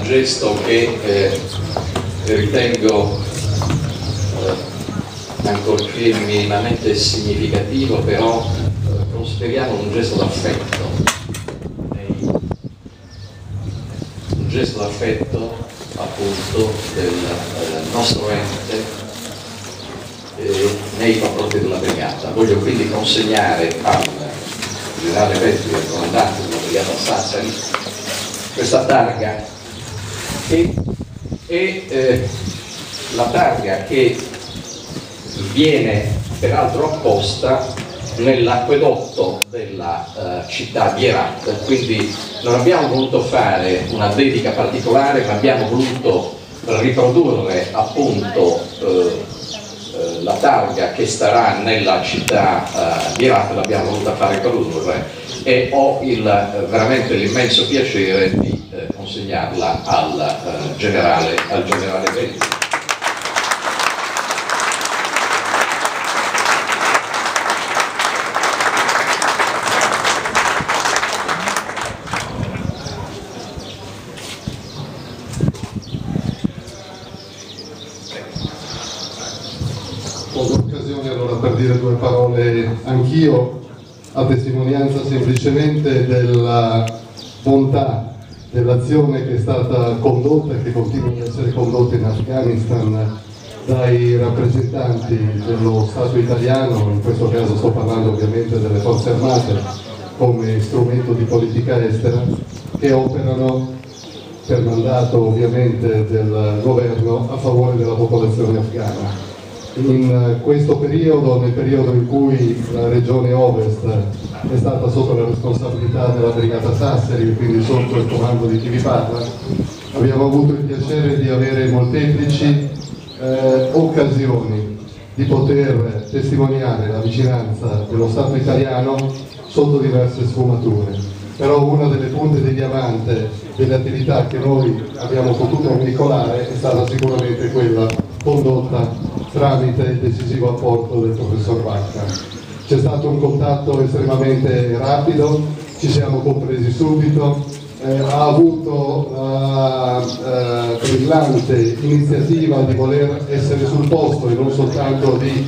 gesto che ritengo ancorché minimamente significativo, però consideriamo un gesto d'affetto, appunto del nostro ente nei confronti della brigata. Voglio quindi consegnare al generale Petri, al comandante della brigata Sassari, questa targa che è la targa che viene peraltro apposta nell'acquedotto della città di Herat, quindi non abbiamo voluto fare una dedica particolare, ma abbiamo voluto riprodurre appunto la targa che starà nella città di Herat, l'abbiamo voluta fare produrre e ho veramente l'immenso piacere di consegnarla al generale Petri. L'occasione allora per dire due parole anch'io, a testimonianza semplicemente della bontà dell'azione che è stata condotta e che continua ad essere condotta in Afghanistan dai rappresentanti dello Stato italiano, in questo caso sto parlando ovviamente delle forze armate come strumento di politica estera, che operano per mandato ovviamente del governo a favore della popolazione afghana. In questo periodo, nel periodo in cui la regione Ovest è stata sotto la responsabilità della brigata Sassari, quindi sotto il comando di chi vi parla, abbiamo avuto il piacere di avere molteplici occasioni di poter testimoniare la vicinanza dello Stato italiano sotto diverse sfumature. Però una delle punte di diamante delle attività che noi abbiamo potuto veicolare è stata sicuramente quella condotta tramite il decisivo apporto del professor Vacca. C'è stato un contatto estremamente rapido, ci siamo compresi subito, ha avuto la brillante iniziativa di voler essere sul posto e non soltanto di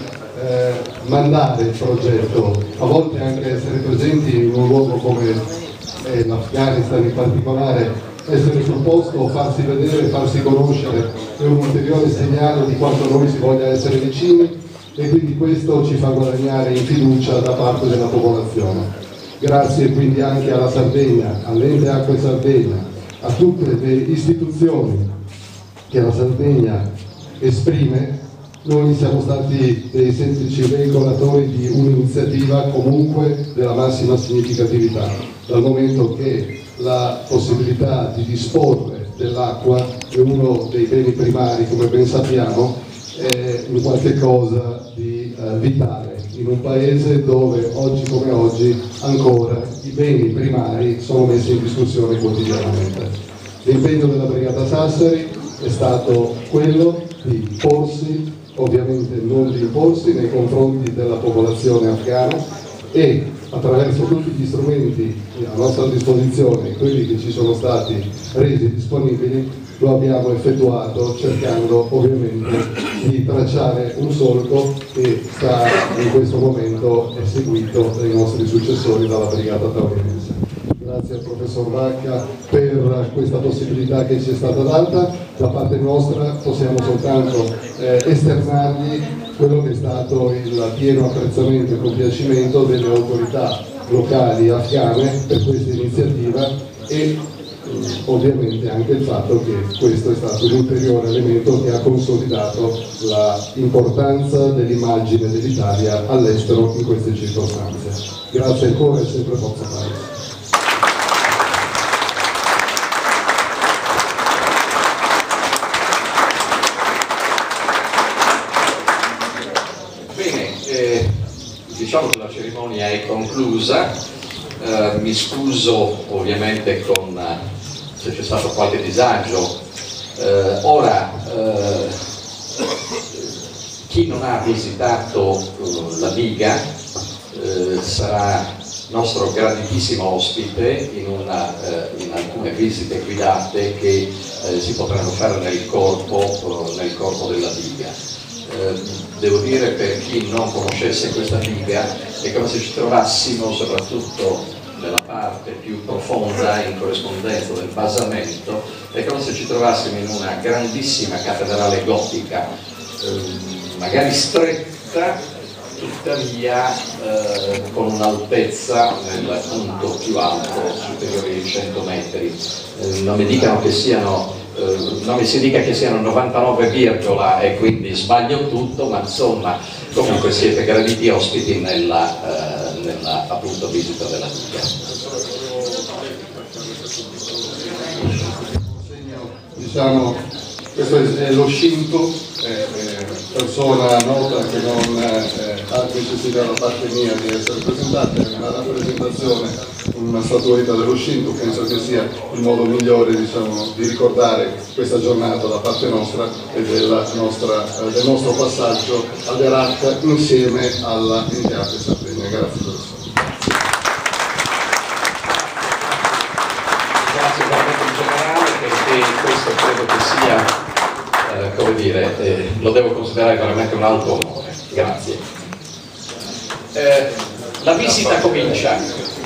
mandare il progetto, a volte anche essere presenti in un luogo come l'Afghanistan in particolare. Essere sul posto, farsi vedere, farsi conoscere è un ulteriore segnale di quanto noi si voglia essere vicini e quindi questo ci fa guadagnare in fiducia da parte della popolazione. Grazie quindi anche alla Sardegna, all'Ente Acque Sardegna, a tutte le istituzioni che la Sardegna esprime. Noi siamo stati dei semplici veicolatori di un'iniziativa comunque della massima significatività, dal momento che la possibilità di disporre dell'acqua è uno dei beni primari, come ben sappiamo, è un qualche cosa di vitale in un paese dove oggi come oggi ancora i beni primari sono messi in discussione quotidianamente. L'impegno della Brigata Sassari è stato quello di porsi, ovviamente non di imporsi nei confronti della popolazione afghana e attraverso tutti gli strumenti a nostra disposizione, quelli che ci sono stati resi disponibili, lo abbiamo effettuato cercando ovviamente di tracciare un solco che sta in questo momento è seguito dai nostri successori dalla Brigata Taurinense. Grazie al professor Vacca per questa possibilità che ci è stata data. Da parte nostra possiamo soltanto esternargli quello che è stato il pieno apprezzamento e compiacimento delle autorità locali afghane per questa iniziativa e ovviamente anche il fatto che questo è stato un ulteriore elemento che ha consolidato l'importanza dell'immagine dell'Italia all'estero in queste circostanze. Grazie ancora e sempre forza Paese. Diciamo che la cerimonia è conclusa, mi scuso ovviamente se c'è stato qualche disagio. Ora, chi non ha visitato la diga sarà nostro graditissimo ospite in alcune visite guidate che si potranno fare nel corpo della diga. Devo dire, per chi non conoscesse questa diga, è come se ci trovassimo soprattutto nella parte più profonda, in corrispondenza del basamento, è come se ci trovassimo in una grandissima cattedrale gotica, magari stretta, tuttavia con un'altezza nel punto più alto superiore ai 100 metri. Non mi dicano che siano, non mi si dica che siano 99, e quindi sbaglio tutto, ma insomma comunque siete graditi ospiti nella appunto visita della diga. Diciamo, questo è lo Shinto, persona nota che non ha necessità da parte mia di essere presentata, è una rappresentazione, una statuetta dello Shinto. Penso che sia il modo migliore, diciamo, di ricordare questa giornata da parte nostra e del nostro passaggio ad Herat insieme alla Iniziate Sardegna. Grazie professore. Grazie veramente in generale, perché questo credo che sia, come dire, lo devo considerare veramente un alto onore. Grazie. La visita comincia.